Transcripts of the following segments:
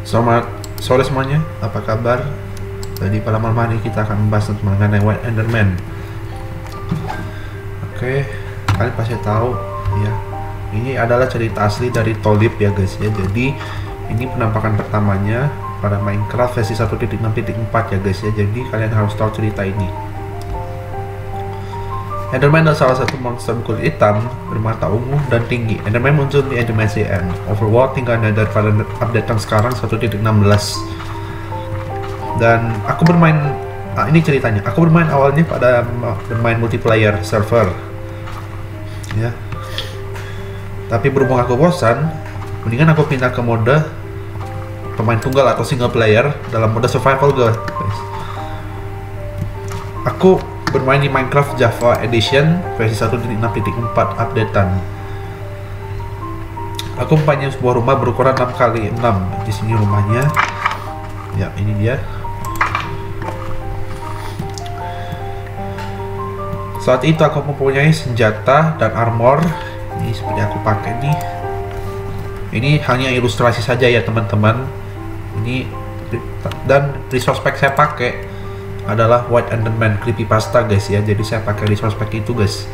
Selamat sore semuanya, apa kabar? Jadi pada malam hari kita akan membahas mengenai White Enderman. Oke, kalian pasti tahu ya, ini adalah cerita asli dari Tolib ya guys ya. Jadi ini penampakan pertamanya pada Minecraft versi 1.6.4 ya guys ya. Jadi kalian harus tahu cerita ini. Enderman adalah salah satu monster berkulit hitam, bermata ungu dan tinggi. Enderman muncul di Enderman CN Overworld hingga ada pada update yang sekarang 1.16. Dan aku bermain, ini ceritanya. Aku bermain awalnya pada bermain multiplayer server, ya. Tapi berhubung aku bosan, mendingan aku pindah ke mode pemain tunggal atau single player dalam mode survival guys. Aku bermain di Minecraft Java Edition versi 1.6.4 updatean. Aku mempunyai sebuah rumah berukuran 6x6. Di sini rumahnya. Ya, ini dia. Saat itu aku mempunyai senjata dan armor. Ini seperti aku pakai nih. Ini hanya ilustrasi saja ya teman-teman. Ini dan resource pack saya pakai adalah White Enderman Creepypasta guys ya. Jadi saya pakai resource pack itu guys.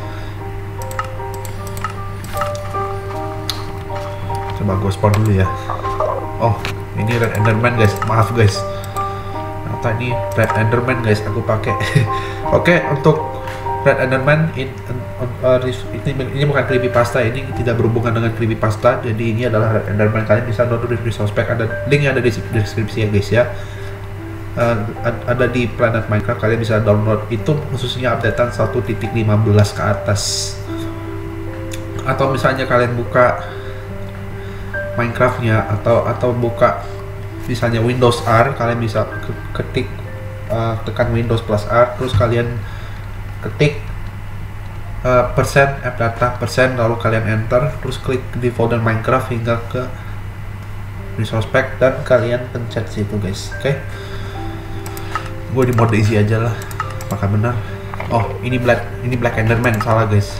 Coba gue spawn dulu ya. Oh, ini Red Enderman guys. Maaf guys. Atau ini Red Enderman guys aku pakai. Oke, untuk Red Enderman ini bukan creepypasta, ini tidak berhubungan dengan creepypasta. Jadi ini adalah Red Enderman. Kalian bisa download di resource pack, ada linknya ada di deskripsi ya guys ya. Ada di Planet Minecraft, kalian bisa download itu khususnya updatean 1.15 ke atas. Atau misalnya kalian buka Minecraftnya atau buka misalnya Windows R, kalian bisa ketik tekan Windows plus R, terus kalian ketik persen appdata persen, lalu kalian enter, terus klik di folder Minecraft hingga ke resource pack dan kalian pencet situ guys. Oke. Gue di mode easy aja lah. Apakah benar? Oh, ini Black Enderman, salah guys.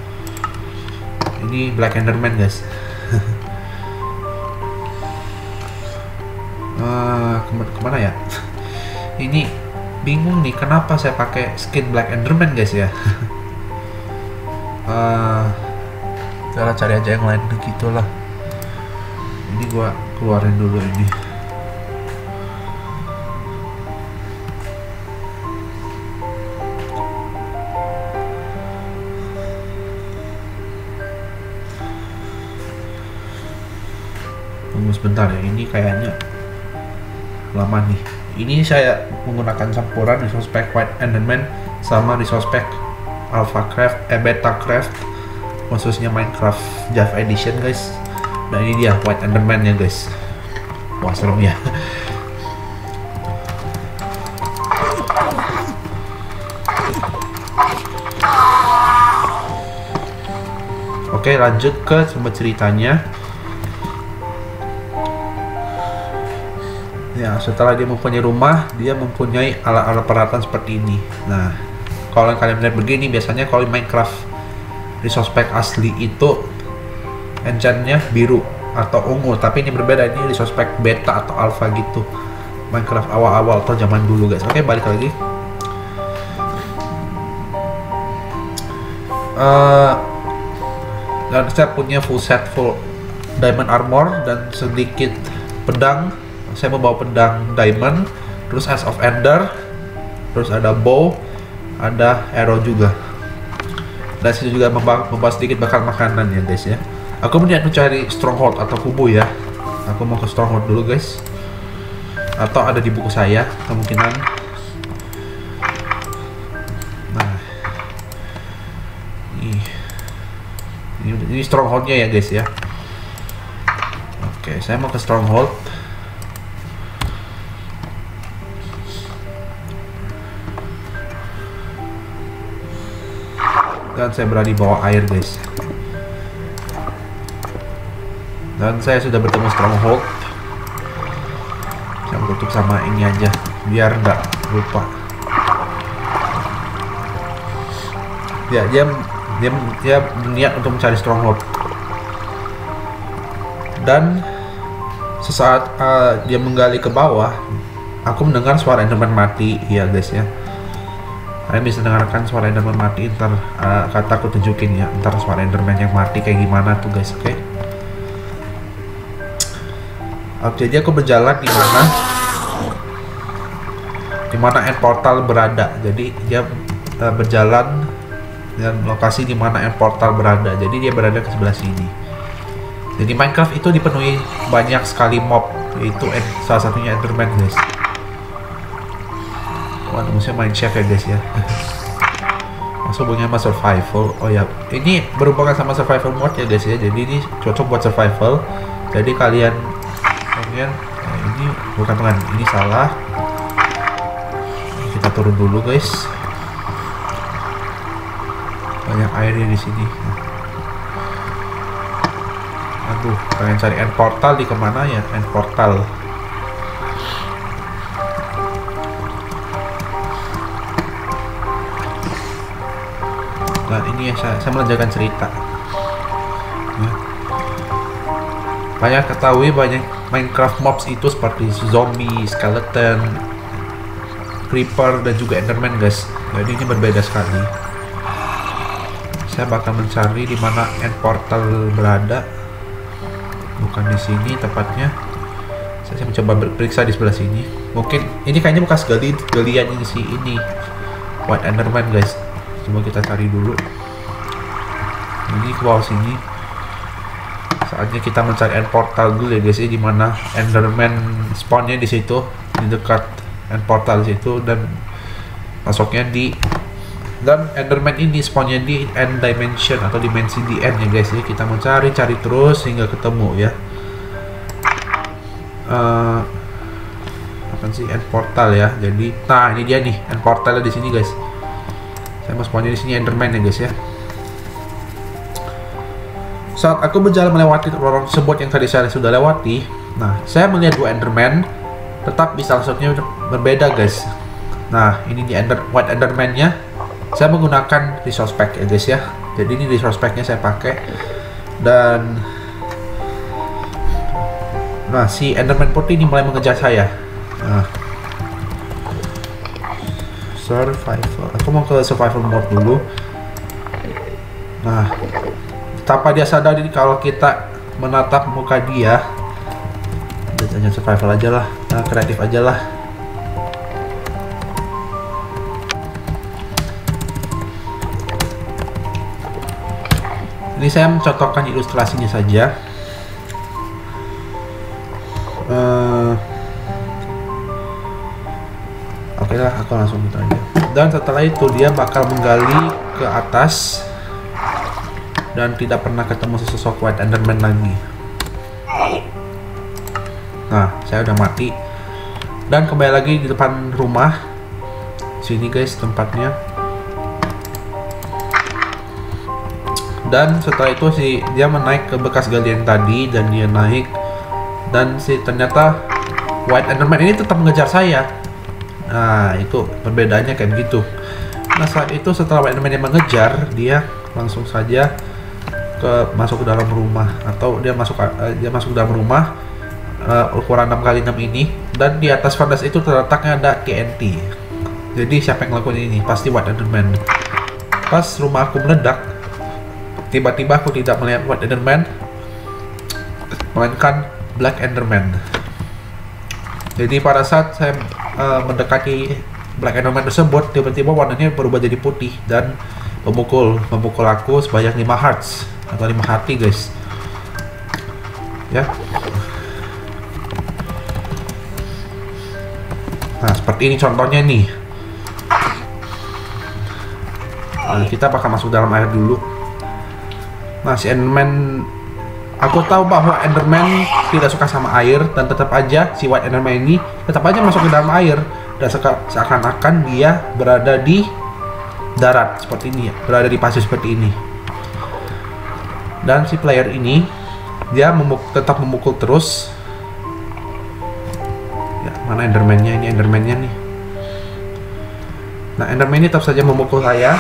Ini Black Enderman guys. Kemana ya? Ini bingung nih, kenapa saya pakai skin Black Enderman guys ya? Cara cari aja yang lain begitulah. Ini gua keluarin dulu ini. Tunggu sebentar ya, ini kayaknya lama nih. Ini saya menggunakan campuran resource pack White Enderman sama resource pack Beta Craft khususnya Minecraft Java Edition guys. Dan ini dia White Enderman ya guys. Wah, serem ya. Oke, lanjut ke sumber ceritanya. Ya, setelah dia mempunyai rumah, dia mempunyai alat-alat peralatan seperti ini. Nah, kalau kalian melihat begini, biasanya kalau Minecraft resource pack asli itu enchantnya biru atau ungu, tapi ini berbeda, ini resource pack beta atau alpha gitu. Minecraft awal-awal atau zaman dulu guys. Oke, balik lagi. Dan saya punya full diamond armor dan sedikit pedang. Saya membawa pedang diamond, terus Axe of Ender, terus ada bow, ada arrow juga. Dan saya juga membawa sedikit bakal makanan ya guys ya. Aku melihat mencari stronghold atau kubu ya. Aku mau ke stronghold dulu guys. Atau ada di buku saya kemungkinan. Nah, ini strongholdnya ya guys ya. Oke, saya mau ke stronghold. Dan saya berada di bawah air guys. Dan saya sudah bertemu stronghold. Saya tutup sama ini aja biar nggak lupa. Ya, dia berniat untuk mencari stronghold. Dan sesaat dia menggali ke bawah, aku mendengar suara Enderman mati ya guys ya. Kalian bisa dengarkan suara Enderman mati. Ntar kata aku tunjukin ya, ntar suara Enderman yang mati kayak gimana tuh guys. Oke, jadi aku berjalan di mana end portal berada. Jadi dia berjalan dan lokasi di mana end portal berada. Jadi dia berada ke sebelah sini. Jadi Minecraft itu dipenuhi banyak sekali mob, yaitu salah satunya Enderman guys. Wah, musuhnya main chef ya guys ya. Masuk hubungannya sama survival. Oh ya, ini berhubungan sama survival mode ya guys ya. Jadi ini cocok buat survival. Jadi kalian ini bukan teman, ini salah. Kita turun dulu guys. Banyak airnya di sini. Aduh, pengen cari end portal di kemana ya? End portal. Dan ini ya, saya melanjutkan cerita. Ya. Banyak ketahui banyak Minecraft mobs itu seperti zombie, skeleton, creeper dan juga Enderman guys. Jadi ini berbeda sekali. Saya bakal mencari di mana end portal berada. Bukan di sini tepatnya. Saya mencoba berperiksa di sebelah sini. Mungkin ini kayaknya bekas galian ini White Enderman guys. Coba kita cari dulu. Ini ke bawah sini. Saatnya kita mencari end portal dulu ya guys, di mana Enderman spawnnya di situ, di dekat end portal di situ, dan masuknya dan Enderman ini spawnnya di end dimension atau dimensi di end ya guys. Kita mau cari terus hingga ketemu ya. Apa sih end portal ya? Jadi, nah ini dia nih end portalnya di sini guys. Saya mau spawnnya di sini Enderman ya guys ya. Saat aku berjalan melewati lorong tersebut yang tadi saya sudah lewati, nah saya melihat dua Enderman, tetapi salah satunya berbeda guys. Nah ini di White Enderman-nya, saya menggunakan resource pack ya guys ya. Jadi ini resource pack-nya saya pakai, dan nah si Enderman putih ini mulai mengejar saya. Nah, survival, aku mau ke survival mode dulu. Nah, tanpa dia sadari kalau kita menatap muka dia, hanya survival aja lah, kreatif aja lah. Ini saya mencontohkan ilustrasinya saja. Oke lah, aku langsung gitu aja. Dan setelah itu dia bakal menggali ke atas dan tidak pernah ketemu sesosok White Enderman lagi. Nah, saya udah mati dan kembali lagi di depan rumah. Sini guys tempatnya. Dan setelah itu dia menaik ke bekas galian tadi, dan dia naik, dan ternyata White Enderman ini tetap mengejar saya. Nah, itu perbedaannya kayak gitu. Nah, saat itu setelah White Enderman yang mengejar, dia langsung saja masuk ke dalam rumah, atau dia masuk ke dalam rumah ukuran 6x6 ini, dan di atas furnace itu terletaknya ada TNT. Jadi siapa yang ngelakuin ini? Pasti White Enderman. Pas rumah aku meledak, tiba-tiba aku tidak melihat White Enderman, melainkan Black Enderman. Jadi pada saat saya mendekati Black Enderman tersebut, tiba-tiba warnanya berubah jadi putih dan memukul aku sebanyak 5 hearts atau 5 hati guys ya. Nah seperti ini contohnya nih. Nah, kita bakal masuk dalam air dulu. Nah si Enderman, aku tahu bahwa Enderman tidak suka sama air, dan tetap aja si White Enderman ini tetap aja masuk ke dalam air, dan seakan-akan dia berada di darat seperti ini ya, berada di pasir seperti ini. Dan si player ini dia tetap memukul terus ya. Mana Enderman-nya? Ini Enderman-nya nih. Nah Enderman ini tetap saja memukul saya,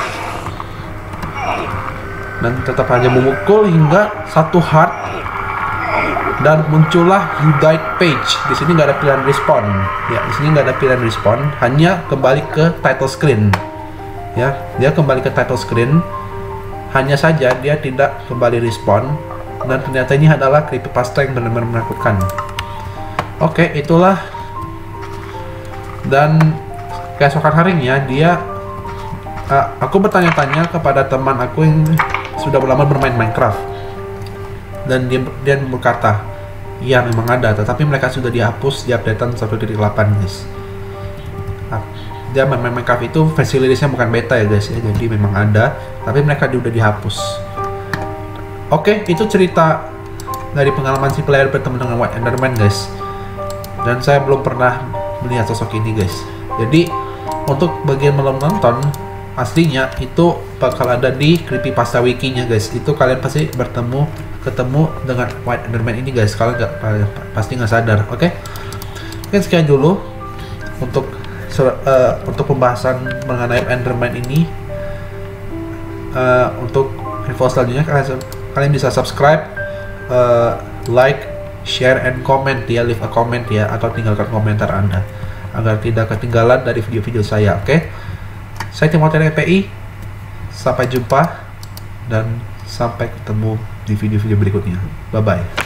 dan tetap aja memukul hingga 1 heart dan muncullah you died page. Di sini nggak ada pilihan respawn. Ya, di sini nggak ada pilihan respawn, hanya kembali ke title screen. Ya, dia kembali ke title screen. Hanya saja dia tidak kembali respawn, dan ternyata ini adalah creepypasta yang benar-benar menakutkan. Oke, itulah. Dan keesokan harinya aku bertanya-tanya kepada teman aku yang sudah lama bermain Minecraft, dan dia berkata, iya memang ada, tetapi mereka sudah dihapus di updatean 1.8 guys. Dia main Minecraft itu versi rilisnya bukan beta ya guys ya, jadi memang ada, tapi mereka sudah dihapus. Oke, itu cerita dari pengalaman si player bertemu dengan White Enderman guys, dan saya belum pernah melihat sosok ini guys. Jadi untuk bagian belum nonton, aslinya itu bakal ada di creepypasta wikinya guys. Itu kalian pasti ketemu dengan White Enderman ini guys. Kalian pasti nggak sadar. Oke, sekian dulu untuk pembahasan mengenai Enderman ini. Untuk info selanjutnya kalian bisa subscribe, like, share, and comment ya, leave a comment ya, atau tinggalkan komentar Anda agar tidak ketinggalan dari video-video saya. Oke? Saya Timothy PI. Sampai jumpa dan sampai ketemu di video-video berikutnya. Bye bye.